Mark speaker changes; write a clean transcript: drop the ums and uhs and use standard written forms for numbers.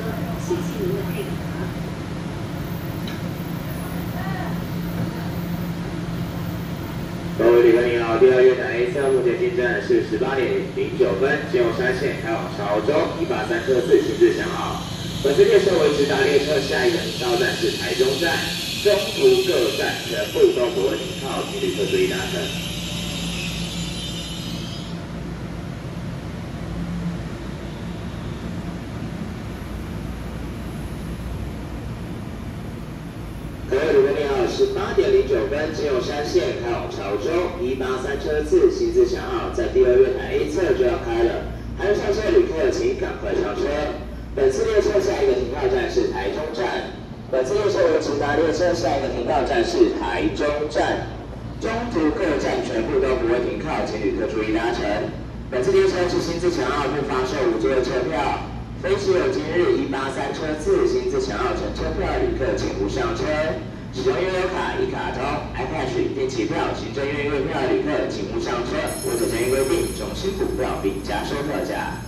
Speaker 1: 谢谢您的配合。
Speaker 2: 各位旅客您好，第二月台 A 侧目前进站是18点09分，进入山线开往潮州183车次行至祥号。本次列车为直达列车，下一个停靠站是台中站，中途各站全部都不会停靠，请旅客注意搭乘。 各位旅客您好，18点09分，进入山线开往潮州183车次，行至祥号，在第二月台 A 侧就要开了，还有上车的旅客请赶快上车。本次列车下一个停靠站是台中站，本次列车为直达列车，下一个停靠站是台中站，中途各站全部都不会停靠，请旅客注意搭乘。本次列车是新自强号不发售无座的车票。 非持有今日183车次新自强号乘车票的旅客，请勿上车。使用悠游卡、一卡通、iCash 定期票、行政院月票的旅客，请勿上车。或者相应规定，重新补票并加收票价。